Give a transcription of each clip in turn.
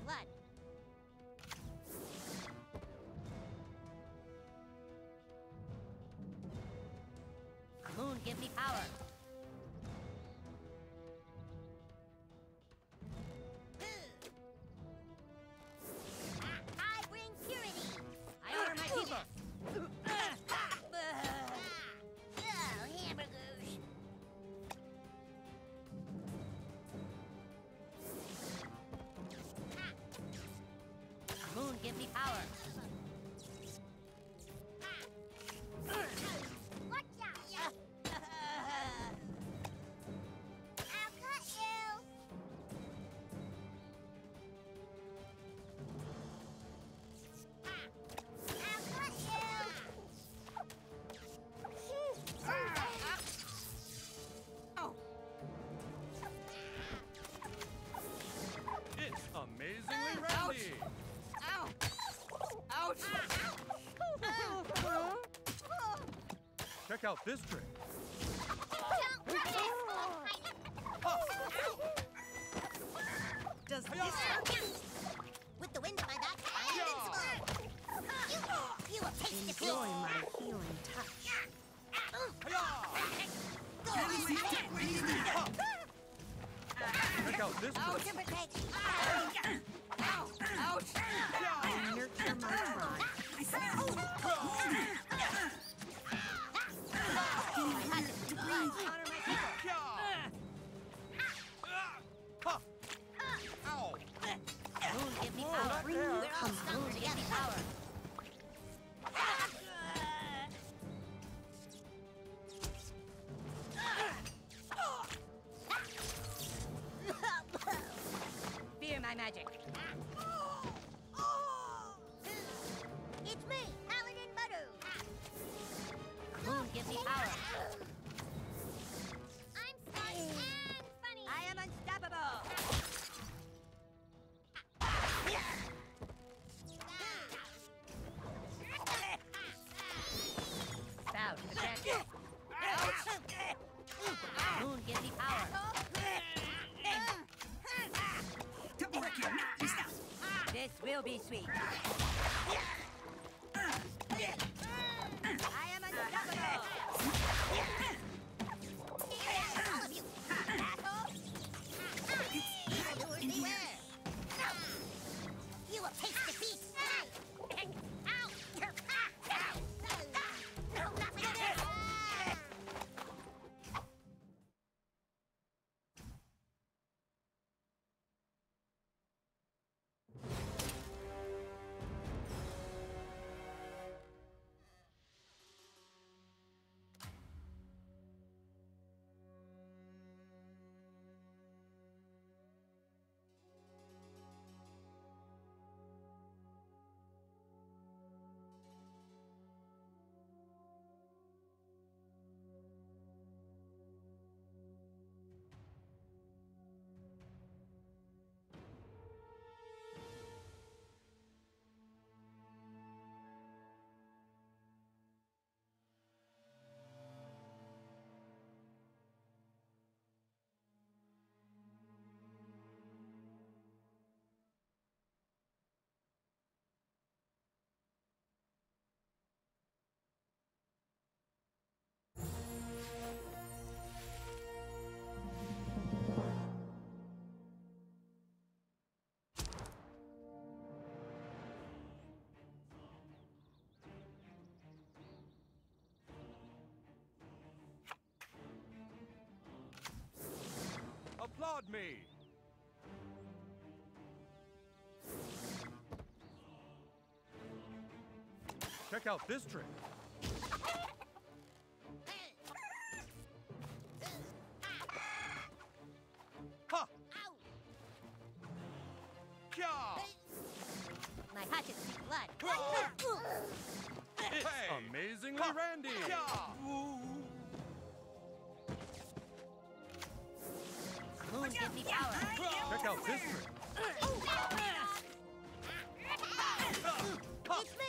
blood. Moon, give me power. I bring purity. I order my people. Oh, hamburgers. Moon, give me power. Watch out! I'll cut you! I'll cut you! It's amazingly randy! Ow! Ouch! Check out this trick. Does this hurt? With the wind at my back, I'm invincible! You will taste defeat! Enjoy my healing touch. Check out this trick. Ow! Ouch! I nurture my pride. Ow! Moon, give me power. Bring me Moon, give me power. Fear my magic. It's me, Paladin Maru. Moon, give me power. I'm smart and funny. I am unstoppable. Bow to the champion. Moon, give me power. This will be sweet. I am unstoppable. All of you, assholes! Evildoers beware! You will taste defeat! Ow! No, not like this! Applaud me! Check out this trick. Ha! Kya! My hatchet speaks blood. It's amazingly randy! Moon, give me power. Check out this trick. It's me!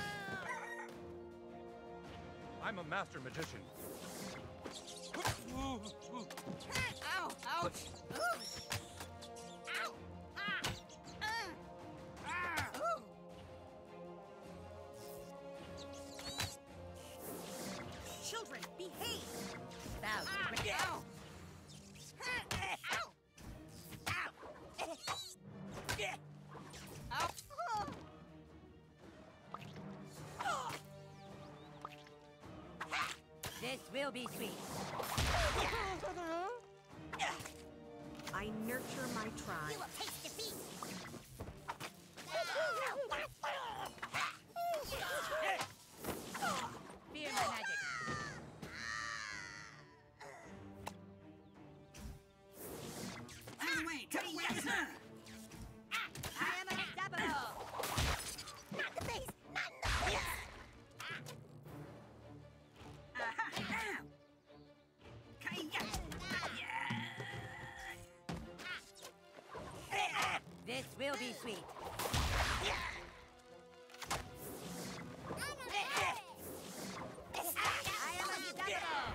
I'm a master magician. Ow! Ouch! Ow! Children, behave! Bow. Ow! Ow! This will be sweet. I nurture my You tribe. will taste defeat. Fear my magic. I am unstoppable. Not in the face. Not in the face. This will be sweet. I am unstoppable.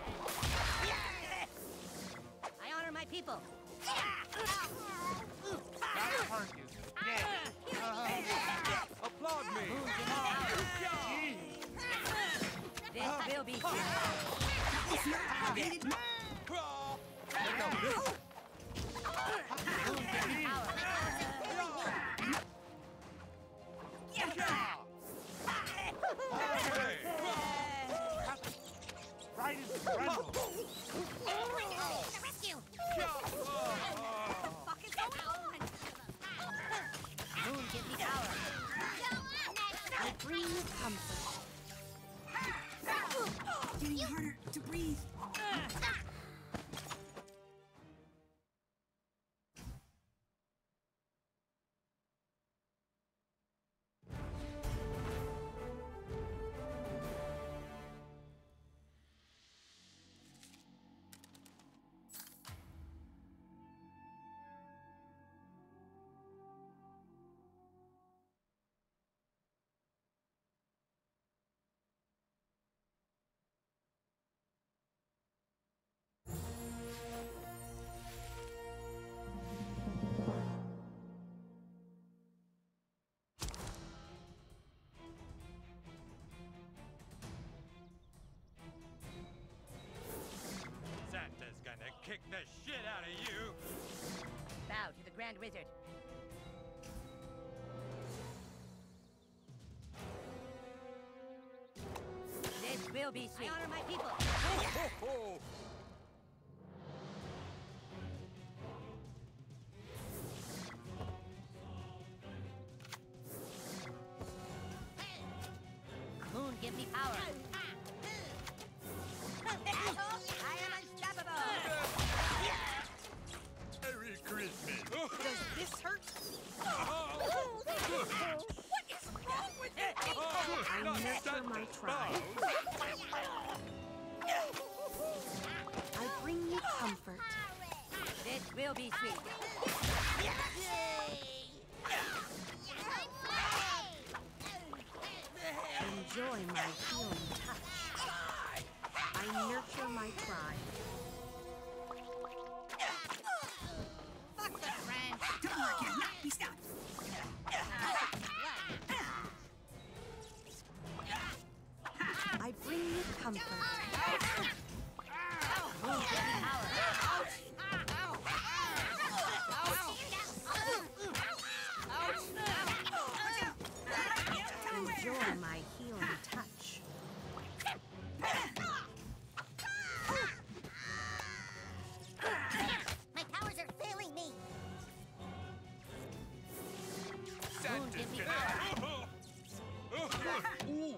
I honor my people. That'll hurt you. Applaud me. This will be sweet. Check out this. Right is friendly. The rescue. Fuck is going on? Moon, give me power. I bring you comfort. Getting harder to breathe. Santa's gonna kick the shit out of you. Bow to the Grand Wizard. This will be sweet. I honor my people. Ho! Moon, give me power. I am unstoppable. Merry Christmas. Does this hurt? What is wrong with it? I nurture my tribe. I bring you comfort. This will be sweet. Enjoy my healing touch. I nurture my tribe. Fuck the friend. Don't worry, kid. He stopped. I bring you comfort. Moon, give me power. Enjoy my healing touch. My powers are failing me. Santa's give me gonna... Ooh.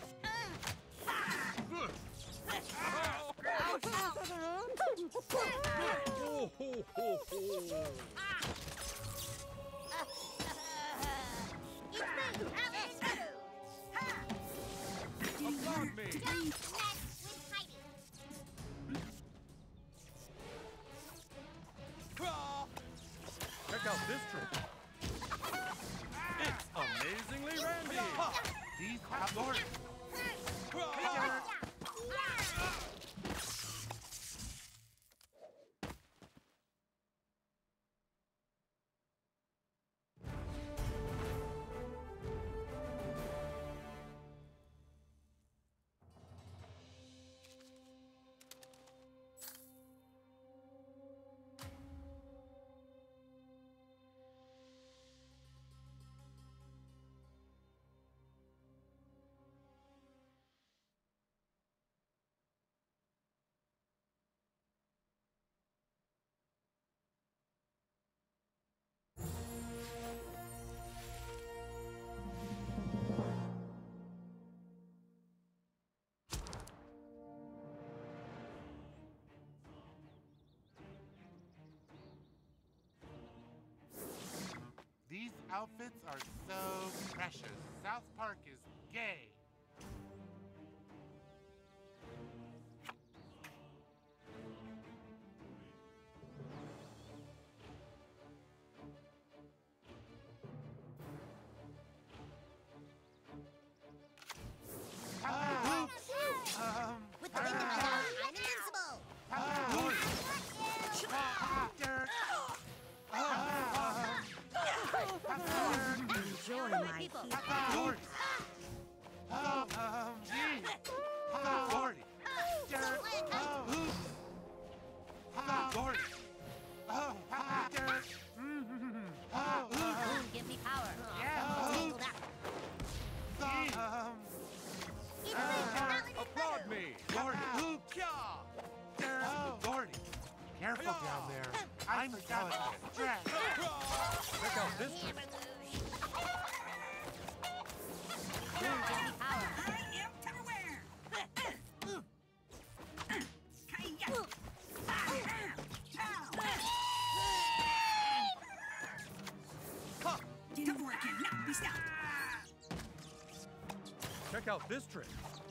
Oh, ho, ho, ho. Applaud me. Check out this trick. It's amazingly randy. These have Lord. outfits are so precious. South Park is gay. With the wind at my back, I'm invincible. Enjoy my healing. Give me power. Applaud me! Gordy, careful down there. I'm delicate. Drag. Check out this trick. Give me power. I am Tupperware! Tupperware cannot be stopped! Check out this trick.